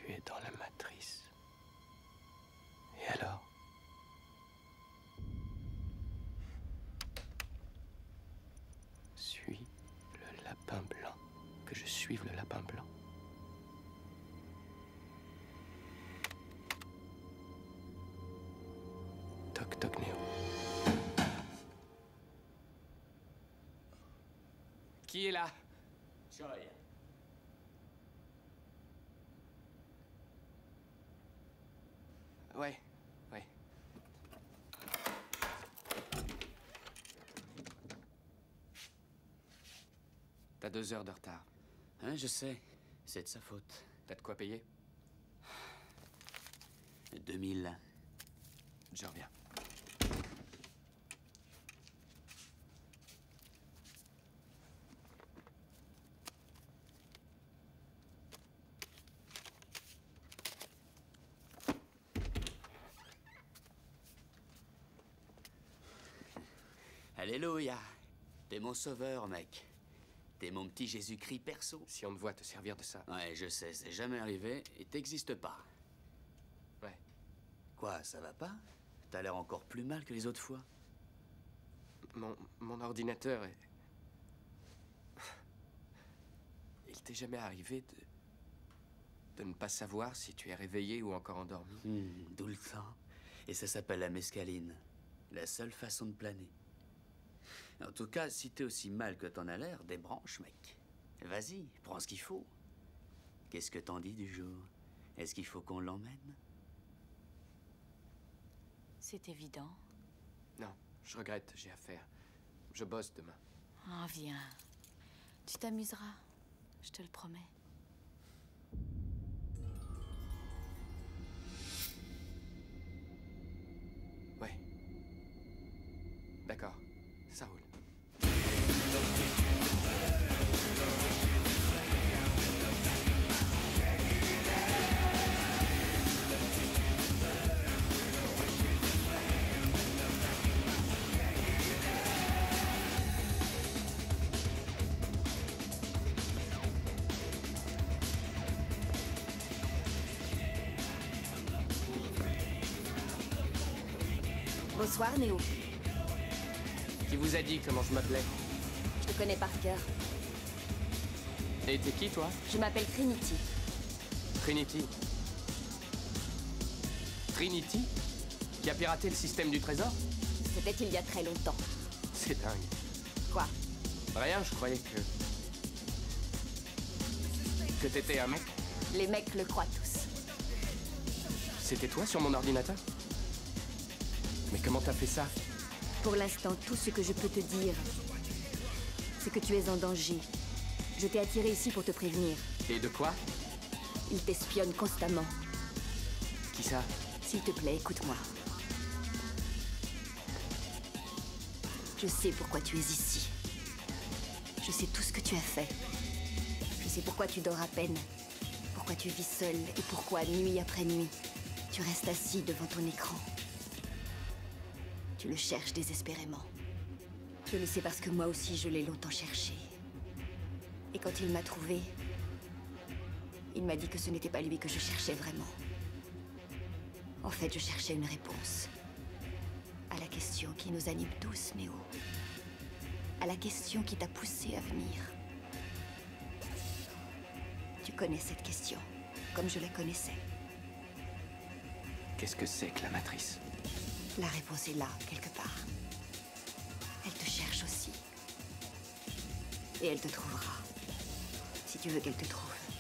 Tu es dans la matrice. Et alors? Suis le lapin blanc. Que je suive le lapin blanc. Toc toc Néo. Qui est là? Choi. Ouais, ouais. T'as 2 heures de retard. Hein, je sais. C'est de sa faute. T'as de quoi payer? 2000. Je reviens. Alléluia. T'es mon sauveur, mec. T'es mon petit Jésus-Christ perso. Si on te voit te servir de ça. Ouais, je sais, c'est jamais arrivé et t'existes pas. Ouais. Quoi, ça va pas? T'as l'air encore plus mal que les autres fois. Mon ordinateur est... Il t'est jamais arrivé de ne pas savoir si tu es réveillé ou encore endormi? D'où le temps. Et ça s'appelle la mescaline. La seule façon de planer. En tout cas, si t'es aussi mal que t'en as l'air, débranche, mec. Vas-y, prends ce qu'il faut. Qu'est-ce que t'en dis du jour? Est-ce qu'il faut qu'on l'emmène? C'est évident. Non, je regrette, j'ai affaire. Je bosse demain. Ah, viens. Tu t'amuseras. Je te le promets. Ouais. D'accord, ça roule. Bonsoir, Néo. Qui vous a dit comment je m'appelais? Je te connais par cœur. Et t'es qui, toi? Je m'appelle Trinity. Trinity. Trinity? Qui a piraté le système du trésor? C'était il y a très longtemps. C'est dingue. Quoi? Rien, je croyais que t'étais un mec. Les mecs le croient tous. C'était toi sur mon ordinateur? Mais comment t'as fait ça? Pour l'instant, tout ce que je peux te dire, c'est que tu es en danger. Je t'ai attiré ici pour te prévenir. Et de quoi? Ils t'espionnent constamment. Qui ça? S'il te plaît, écoute-moi. Je sais pourquoi tu es ici. Je sais tout ce que tu as fait. Je sais pourquoi tu dors à peine. Pourquoi tu vis seul et pourquoi, nuit après nuit, tu restes assis devant ton écran. Tu le cherches désespérément. Je le sais parce que moi aussi, je l'ai longtemps cherché. Et quand il m'a trouvé, il m'a dit que ce n'était pas lui que je cherchais vraiment. En fait, je cherchais une réponse à la question qui nous anime tous, Néo. À la question qui t'a poussé à venir. Tu connais cette question, comme je la connaissais. Qu'est-ce que c'est que la matrice? La réponse est là, quelque part. Elle te cherche aussi. Et elle te trouvera. Si tu veux qu'elle te trouve.